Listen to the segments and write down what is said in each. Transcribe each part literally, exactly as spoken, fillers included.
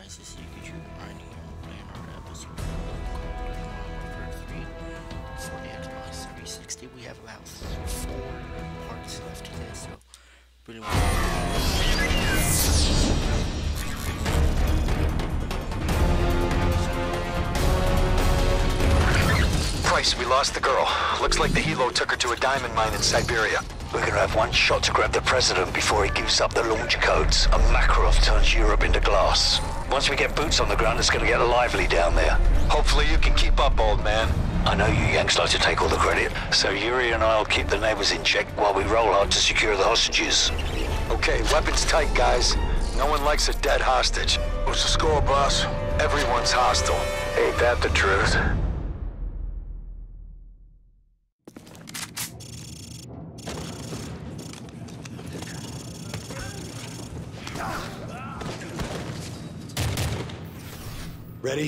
guys, this is YouTube Grinding here. We're playing our episode of Modern Warfare three for the Xbox three sixty. We have about four parts left to this, so really want Price, we lost the girl. Looks like the helo took her to a diamond mine in Siberia. We're gonna have one shot to grab the president before he gives up the launch codes, and Makarov turns Europe into glass. Once we get boots on the ground, it's gonna get lively down there. Hopefully you can keep up, old man. I know you Yanks like to take all the credit, so Yuri and I'll keep the neighbors in check while we roll out to secure the hostages. Okay, weapons tight, guys. No one likes a dead hostage. What's the score, boss? Everyone's hostile. Ain't that the truth? Ready?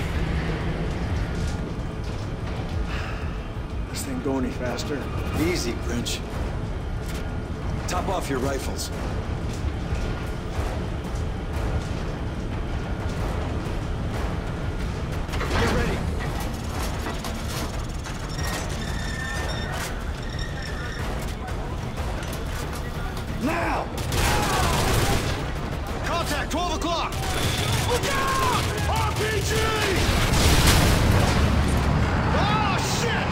This thing go any faster? Easy, Grinch. Top off your rifles. Get ready. Now! Contact, twelve o'clock! Look out! R P G! Oh, shit!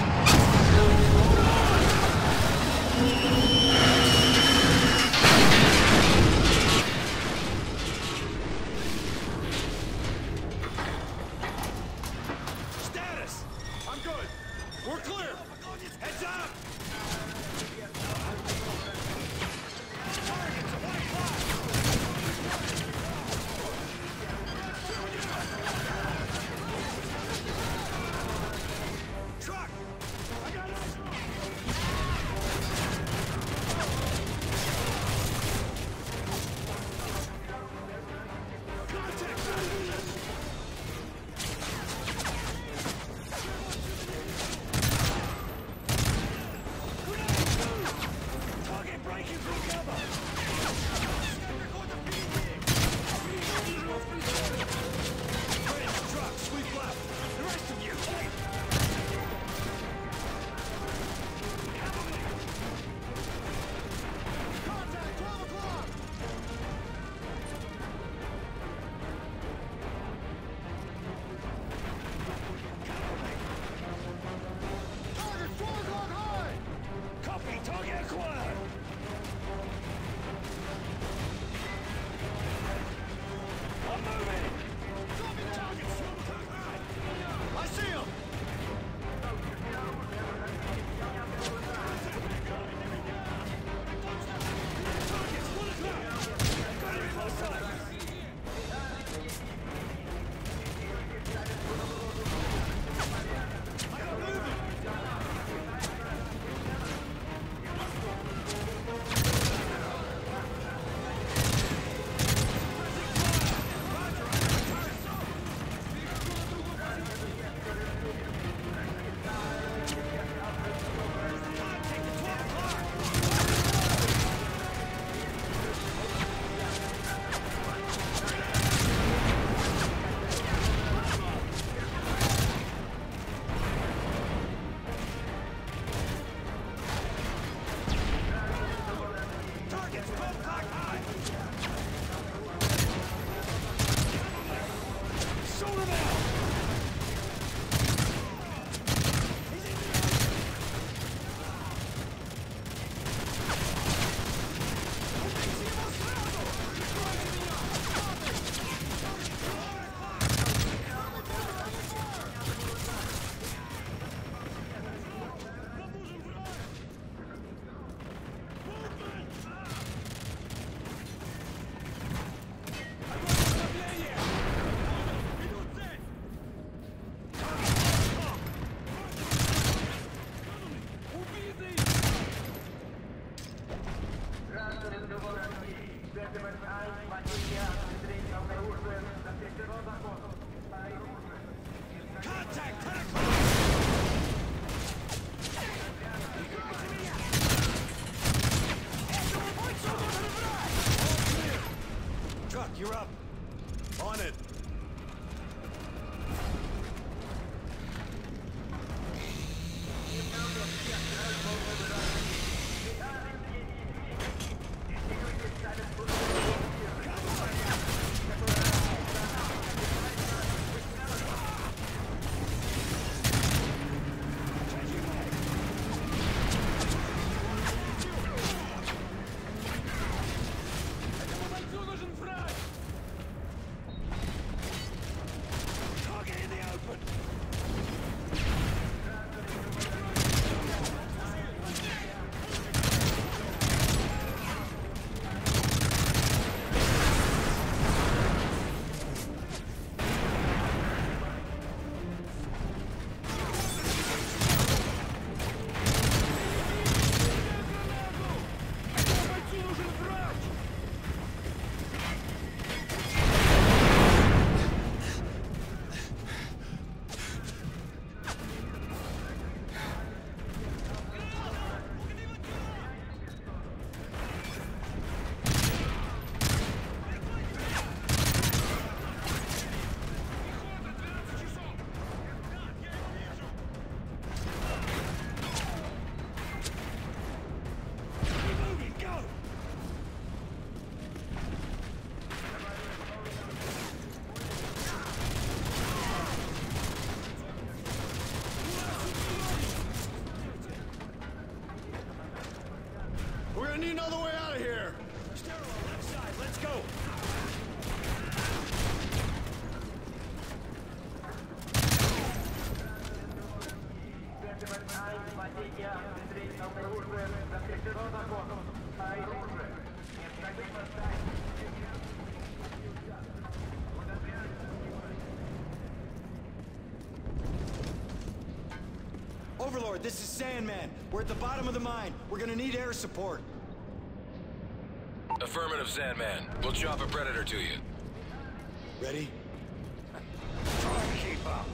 Overlord, this is Sandman. We're at the bottom of the mine. We're gonna need air support. Affirmative, Sandman. We'll chop a Predator to you. Ready? Try and keep up.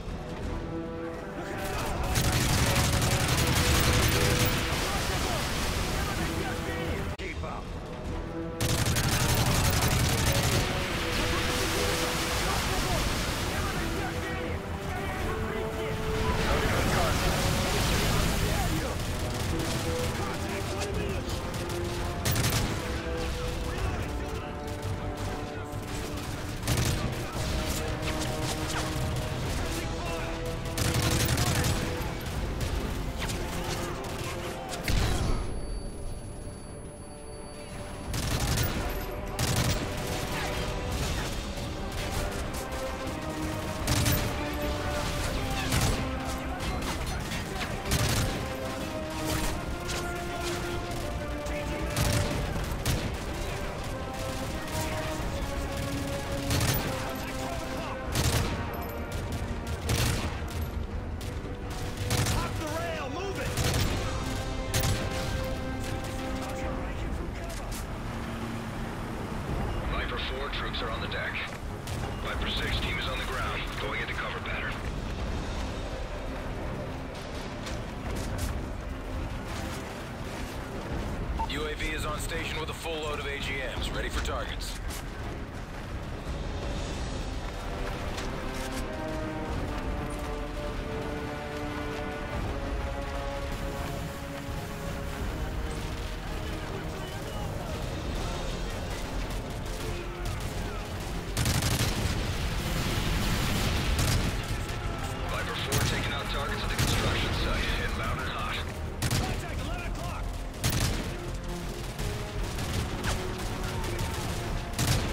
Keep up. Troops are on the deck. Viper six team is on the ground, going into cover pattern. U A V is on station with a full load of A G Ms, ready for targets. Targets at the construction site, inbound and hot. Contact eleven o'clock!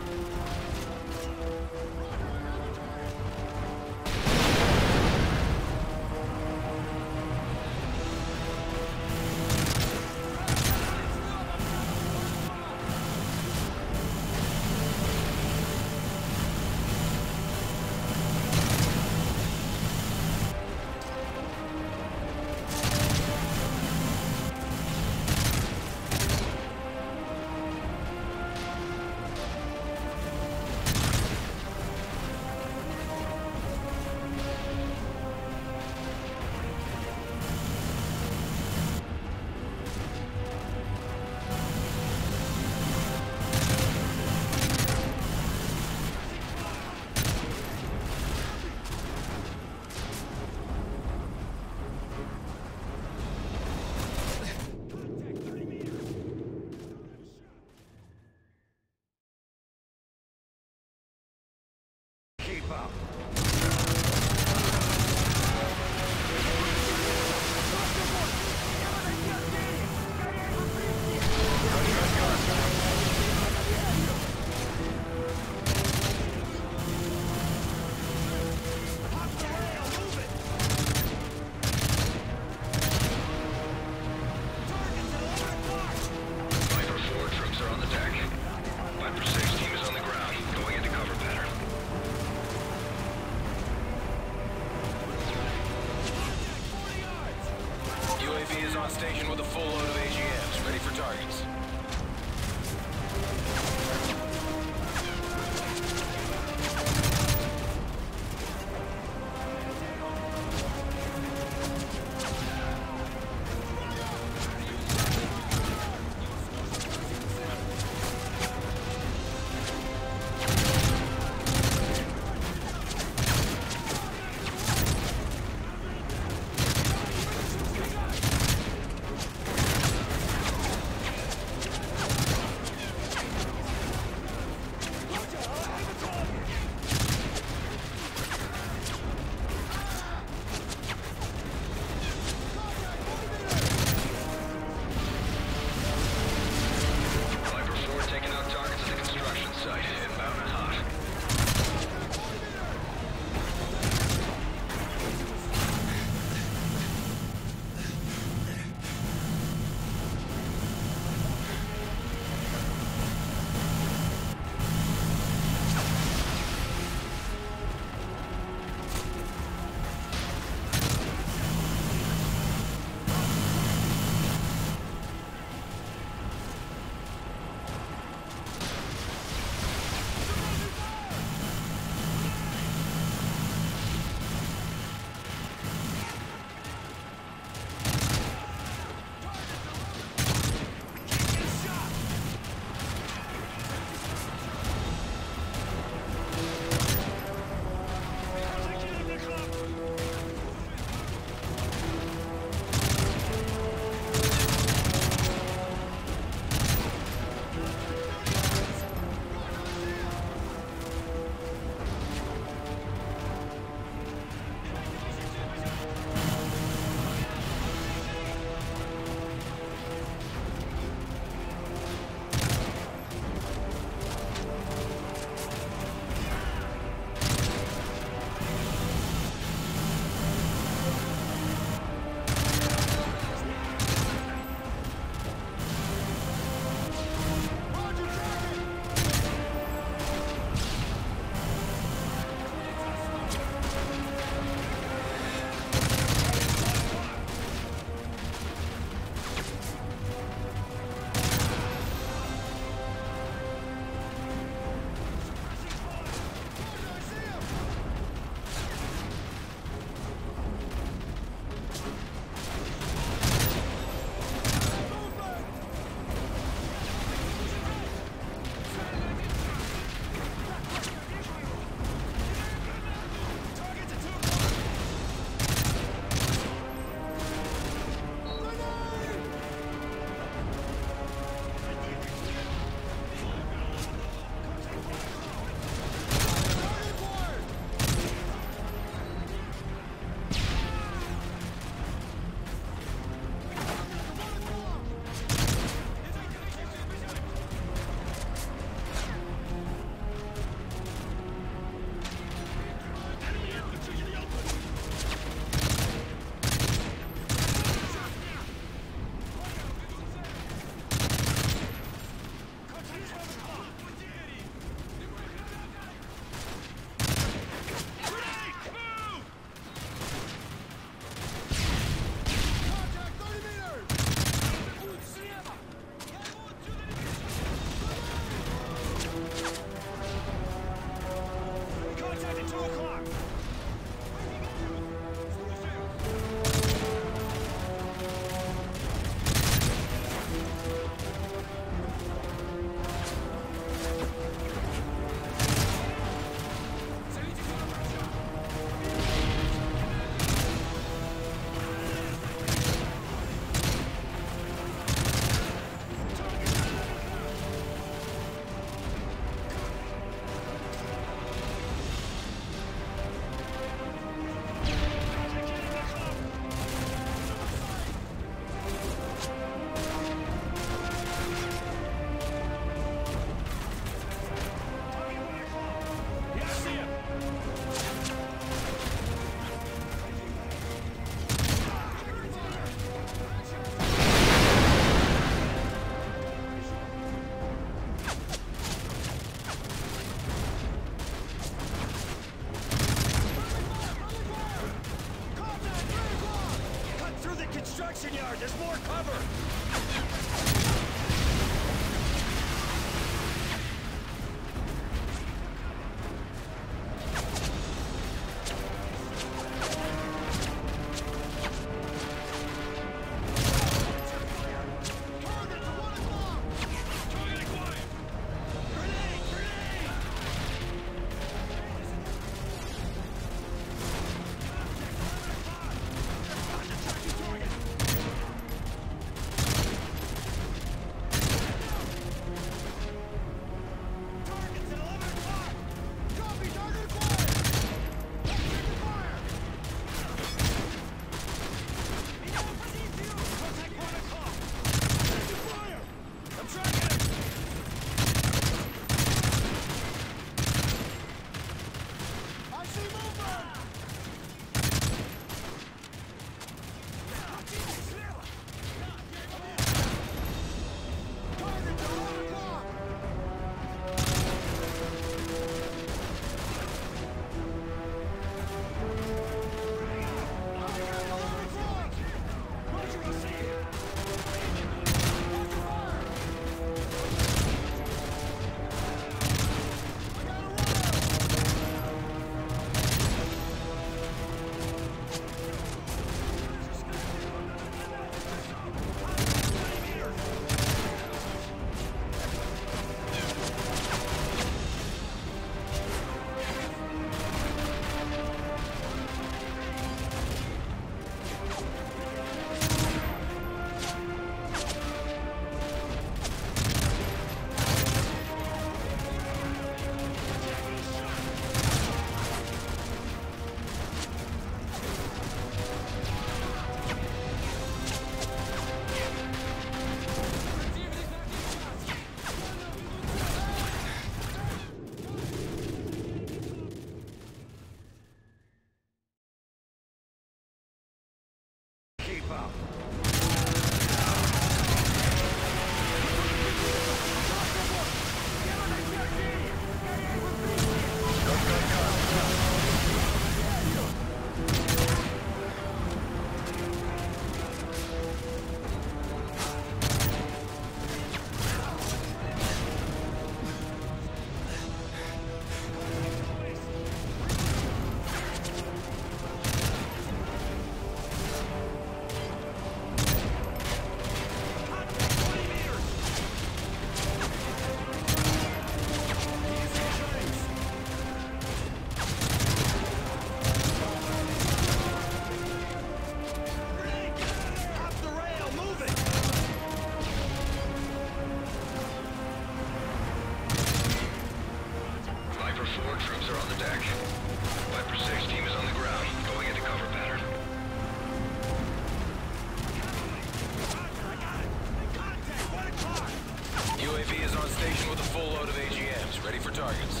On station with a full load of A G Ms, ready for targets.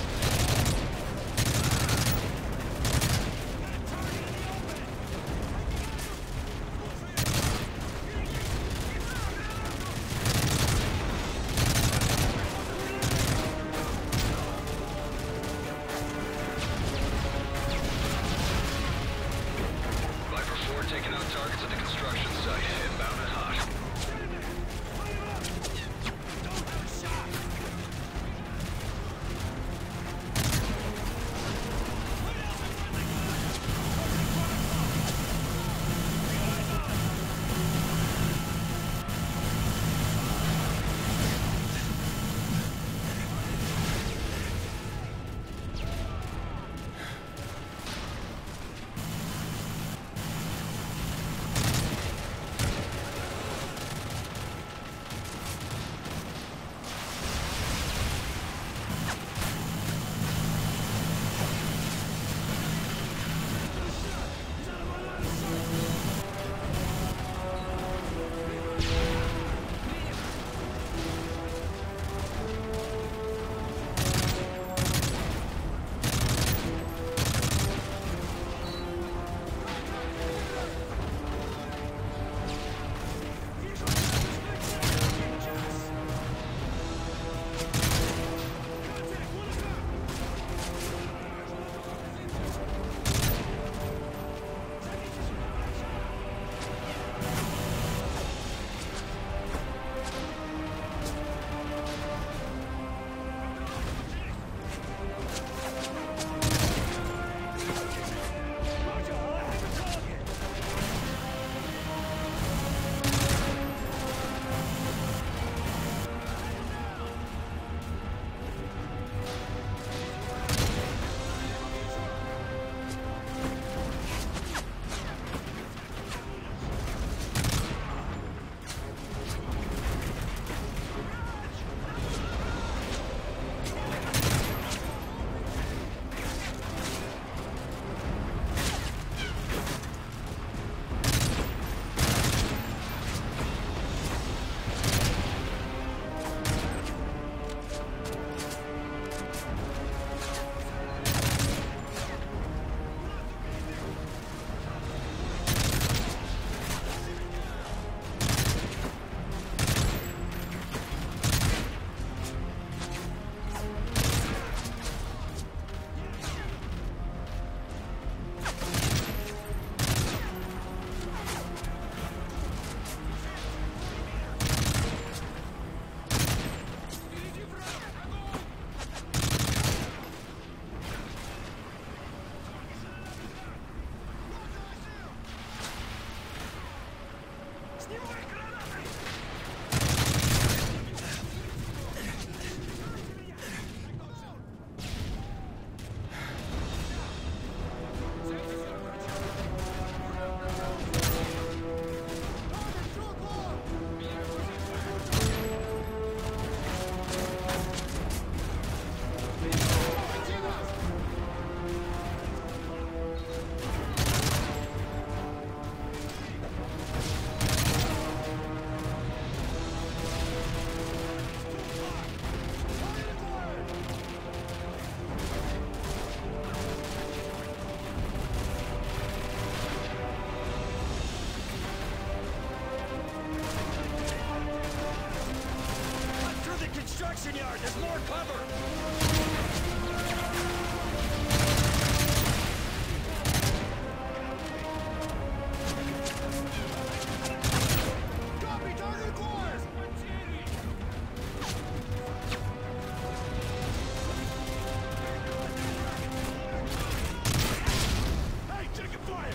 Taking out targets at the construction site. Inbound and hot. There's more cover! Copy, target acquired! Hey, taking fire!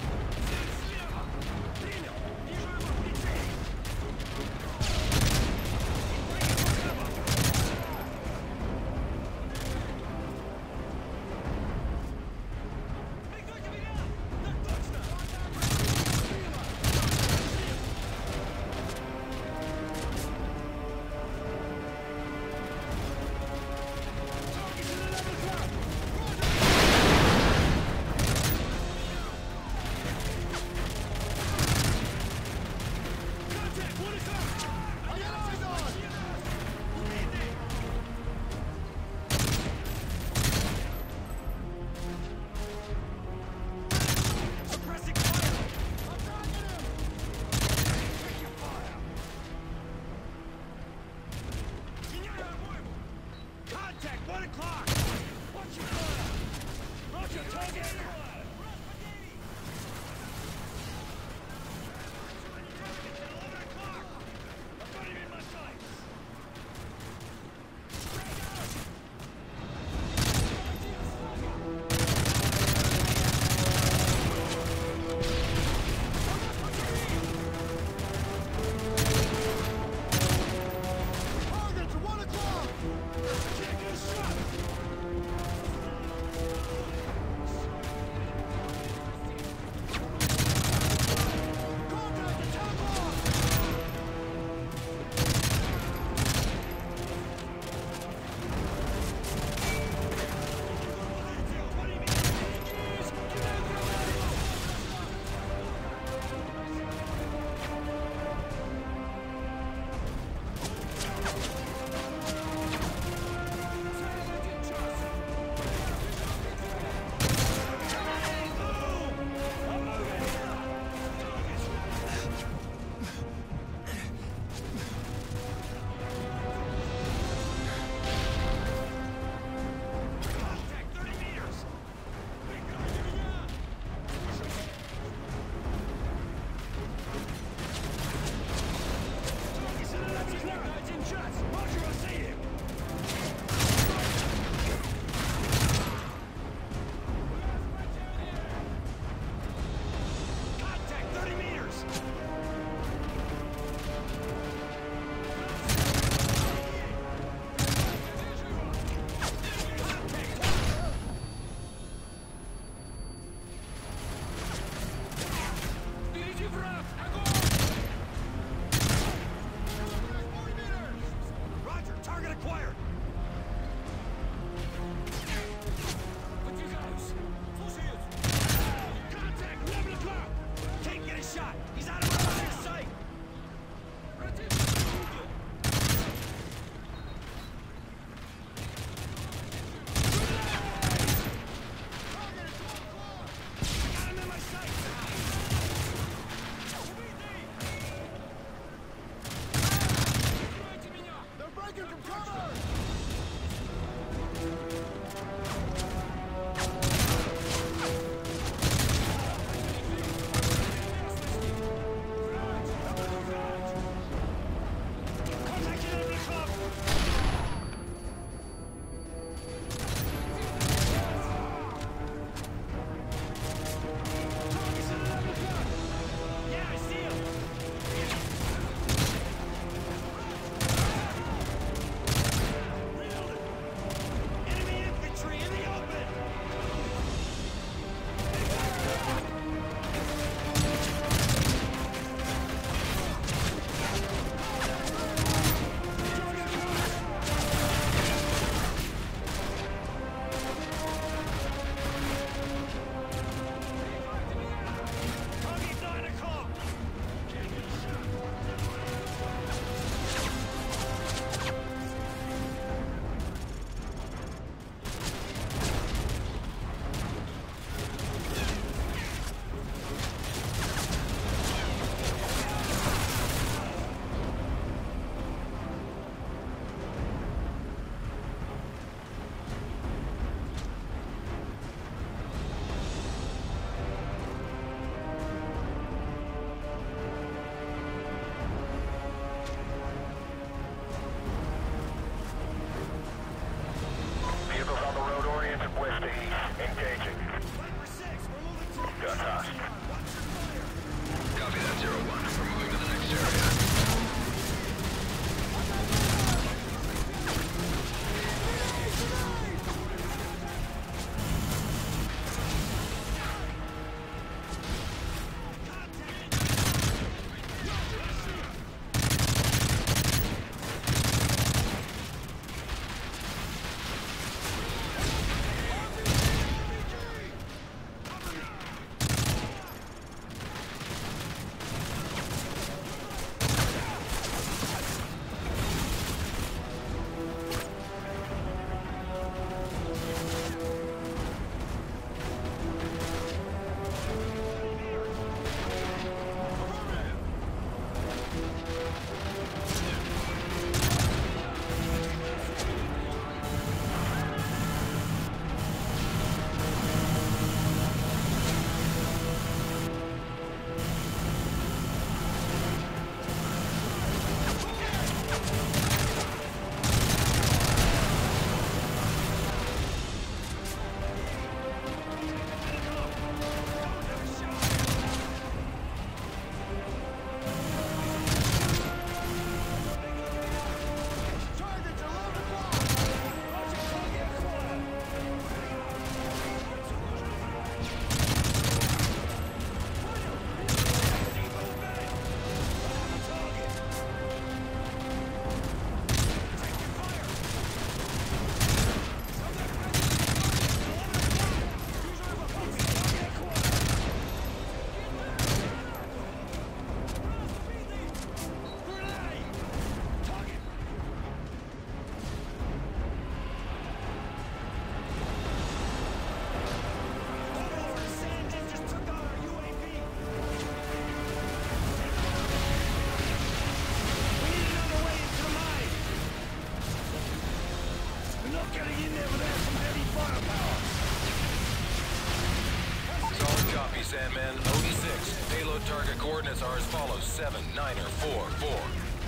Solid copy, Sandman. Odin six. Payload target coordinates are as follows. seven, niner, four, four.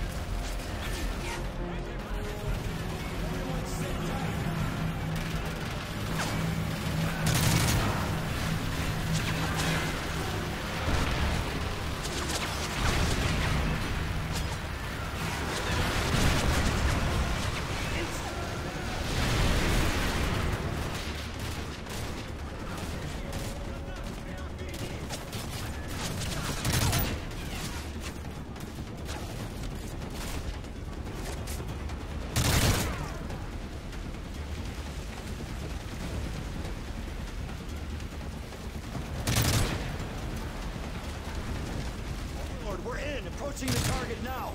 We're in, approaching the target now.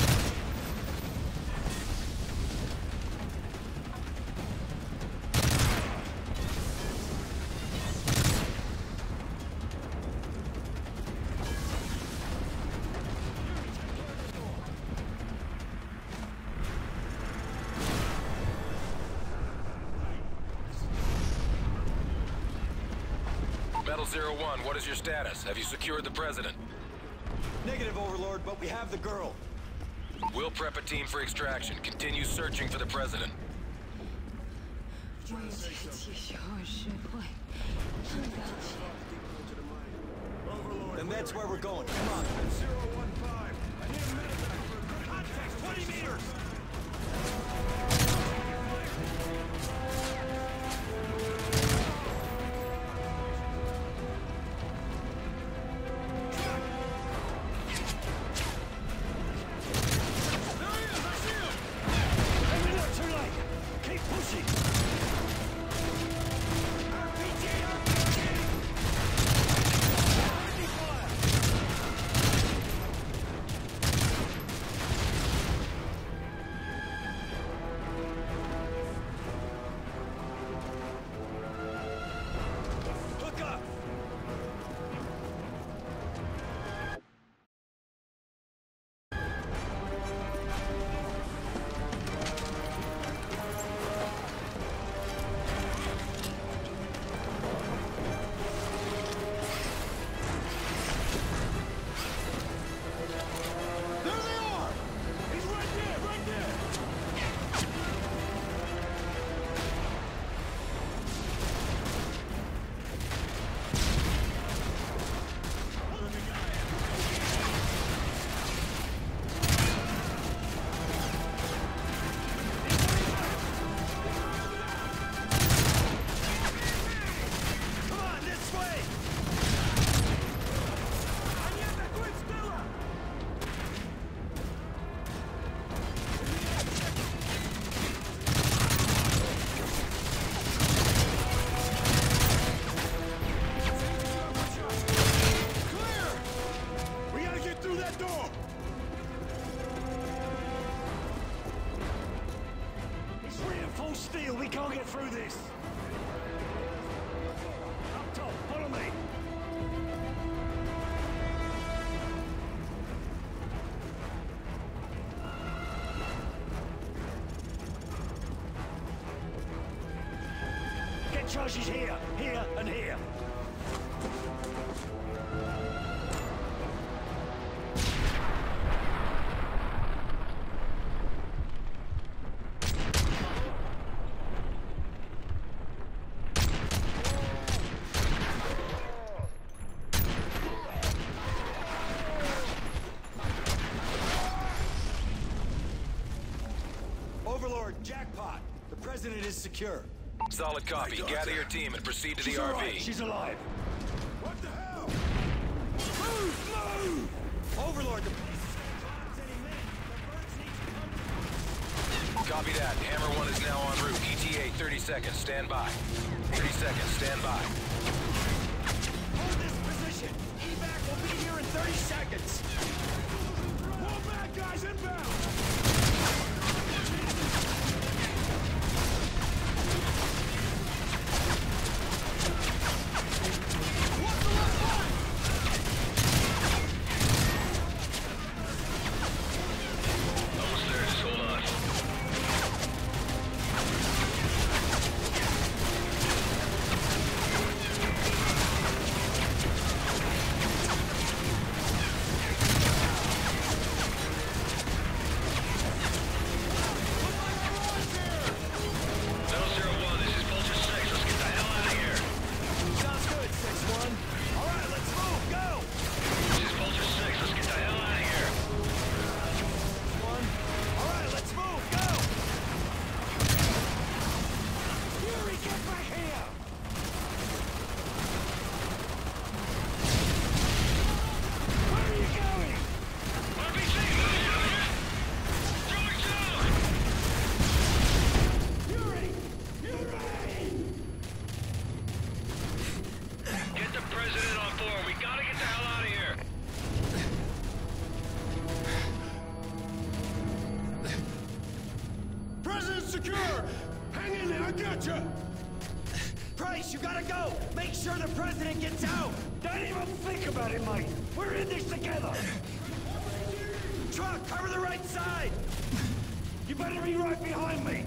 Metal Zero One, what is your status? Have you secured the president? Negative, Overlord, but we have the girl. We'll prep a team for extraction. Continue searching for the president. Then that's where we're going. Come on. zero one five. I need a medevac for a quick contact. twenty meters. Steel, we can't get through this! Up top, follow me! Get charges here, here, and here! Overlord, jackpot. The president is secure. Solid copy. Gather your team and proceed to She's the all R V. right. She's alive. What the hell? Move! Move! Overlord, the place is gonna collapse any minute. The birds need to come. Copy that. Hammer one is now en route. E T A thirty seconds. Stand by. thirty seconds. Stand by. Hold this position. Evac will be here in thirty seconds. More bad guys inbound! Almost there. Just hold on. President's secure! Hang in there, I got you! Price, you gotta go! Make sure the president gets out! Don't even think about it, mate! We're in this together! Truck, cover the right side! You better be right behind me!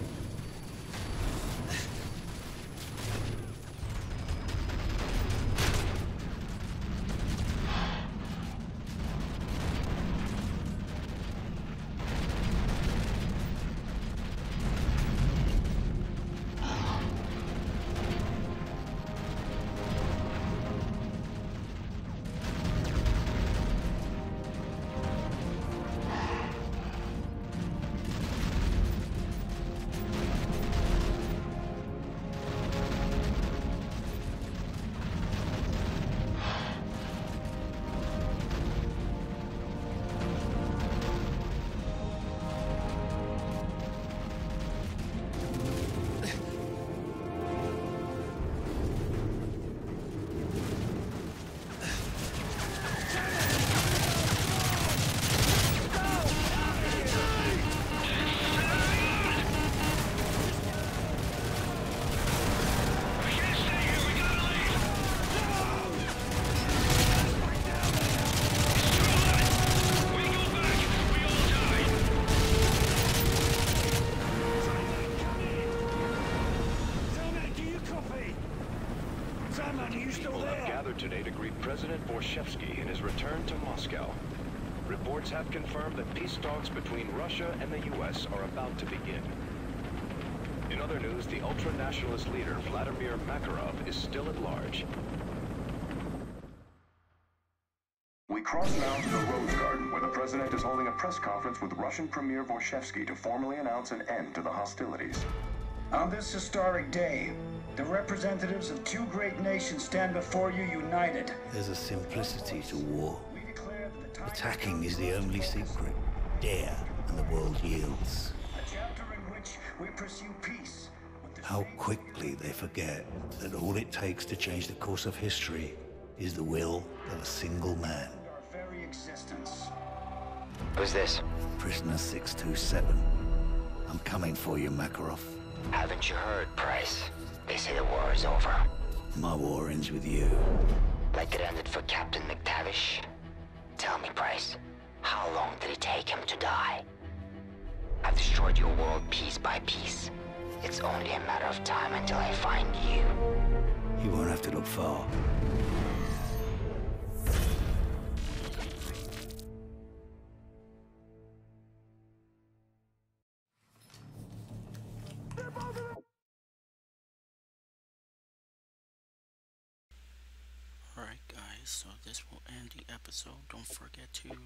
Today to greet President Borshevsky in his return to Moscow. Reports have confirmed that peace talks between Russia and the U S are about to begin. In other news, the ultra-nationalist leader Vladimir Makarov is still at large. We cross now to the Rose Garden, where the president is holding a press conference with Russian Premier Borshevsky to formally announce an end to the hostilities. On this historic day, the representatives of two great nations stand before you united. There's a simplicity to war. Attacking is the only secret. Dare, and the world yields. A chapter in which we pursue peace. How quickly they forget that all it takes to change the course of history is the will of a single man. Our very existence. Who's this? Prisoner six two seven. I'm coming for you, Makarov. Haven't you heard, Price? They say the war is over. My war ends with you. Like it ended for Captain McTavish? Tell me, Price, how long did it take him to die? I've destroyed your world piece by piece. It's only a matter of time until I find you. You won't have to look far. Alright guys, so this will end the episode. Don't forget to